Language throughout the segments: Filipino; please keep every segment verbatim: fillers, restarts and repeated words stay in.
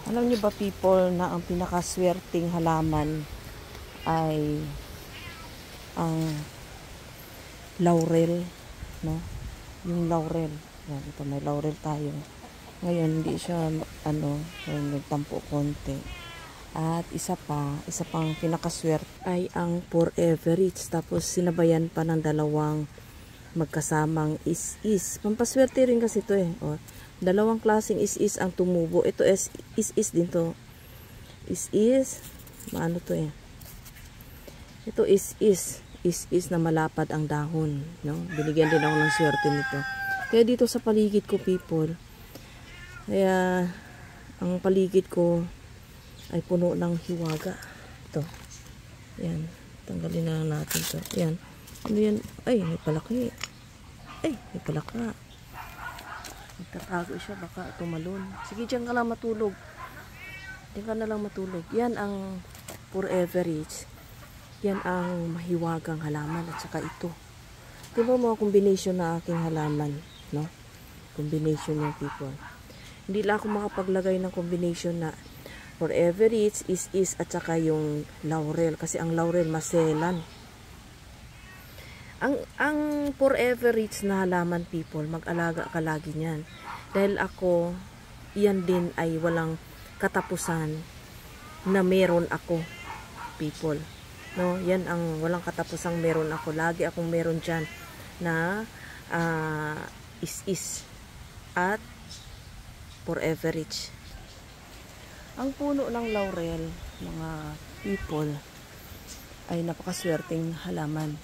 Alam niyo ba people na ang pinakaswerteng halaman ay ang laurel, no? Yung laurel. Yan, ito may laurel tayo. Ngayon hindi siya ano, nagtampo konti. At isa pa, isa pang pinakaswerte ay ang forever rich. Tapos sinabayan pa ng dalawang magkasamang is-is. Pampaswerte rin kasi ito eh. O, dalawang klaseng is-is ang tumubo. Ito is is-is din to. Is-is. Maano to eh. Ito is-is. Is-is na malapad ang dahon. No? Binigyan din ako ng swerte nito. Kaya dito sa paligid ko people, kaya ang paligid ko ay puno ng hiwaga. Ito. Yan. Tanggalin na natin to. Yan. Ano yan? Ay, may palaki. Ay, may palaka. Nagtatago siya. Baka tumalon. Sige, dyan ka lang matulog. Dyan ka na lang matulog. Yan ang forever rich. Yan ang mahiwagang halaman. At saka ito. Diba mga combination na aking halaman? No? Combination yung people. Hindi lang ako makapaglagay ng combination na forever rich, is-is, at saka yung laurel. Kasi ang laurel maselan. Ang, ang forever rich na halaman people, mag-alaga ka lagi niyan. Dahil ako, yan din ay walang katapusan na meron ako people. No, yan ang walang katapusang meron ako. Lagi akong meron dyan na uh, is-is at forever rich. Ang puno ng laurel, mga people, ay napakaswerteng halaman.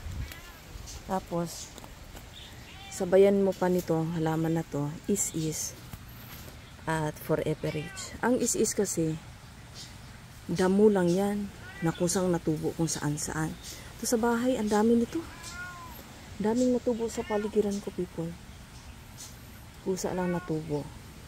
Tapos, sabayan mo pa nito, halaman na to, is-is at forever rich. Ang is-is kasi, damo lang yan, na kusang natubo kung saan-saan. Ito sa bahay, ang dami nito. Daming natubo sa paligiran ko, people. Kusa lang natubo.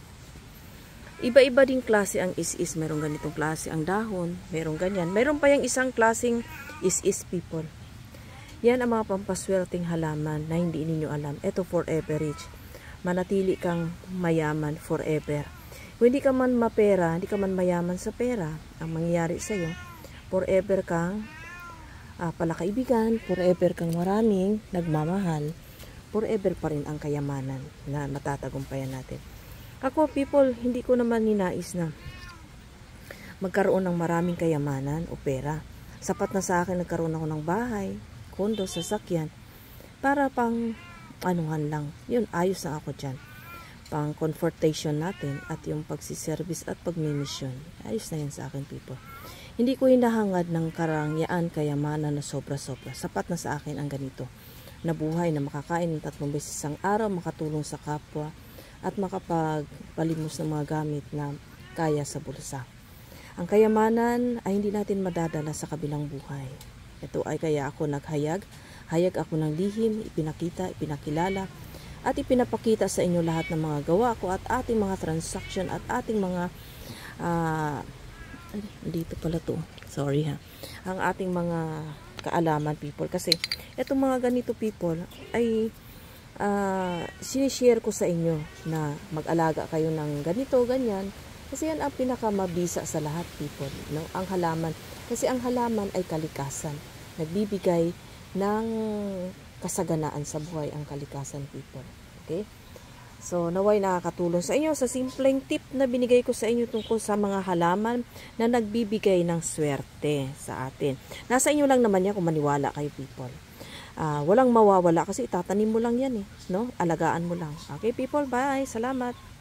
Iba-iba din klase ang is-is. Merong ganitong klase ang dahon. Merong ganyan. Meron pa yung isang klaseng is-is, people. Yan ang mga pampaswerteng halaman na hindi ninyo alam. Ito forever rich. Manatili kang mayaman forever. Kung hindi ka man mapera, hindi ka man mayaman sa pera, ang mangyayari sa'yo, forever kang uh, palakaibigan, forever kang maraming nagmamahal, forever pa rin ang kayamanan na matatagumpayan natin. Ako people, hindi ko naman ninais na magkaroon ng maraming kayamanan o pera. Sapat na sa akin nagkaroon ako ng bahay, kondo, sasakyan, para pang anuhan lang. Yun, ayos na ako dyan. Pang comfortation natin at yung pagsiservice at pagmimisyon. Ayos na yan sa akin people. Hindi ko hinahangad ng karangyaan, kayamanan na sobra-sobra. Sapat na sa akin ang ganito. Na buhay na makakain ng tatlong beses isang araw, makatulong sa kapwa, at makapagpalimos ng mga gamit na kaya sa bulsa. Ang kayamanan ay hindi natin madadala sa kabilang buhay. Ito ay kaya ako naghayag. Hayag ako ng lihim, ipinakita, ipinakilala, at ipinapakita sa inyo lahat ng mga gawa ko at ating mga transaction at ating mga uh, ay, dito pala to. Sorry ha. Ang ating mga kaalaman people. Kasi, itong mga ganito people ay uh, sinishare ko sa inyo na mag-alaga kayo ng ganito, ganyan. Kasi yan ang pinakamabisa sa lahat people. No? Ang halaman. Kasi ang halaman ay kalikasan. Nagbibigay ng kasaganaan sa buhay ang kalikasan people. Okay? So, naway nakakatulong sa inyo sa simpleng tip na binigay ko sa inyo tungkol sa mga halaman na nagbibigay ng swerte sa atin. Nasa inyo lang naman yan kung maniwala kayo people. Uh, walang mawawala kasi itatanim mo lang yan eh. No? Alagaan mo lang. Okay people, bye. Salamat.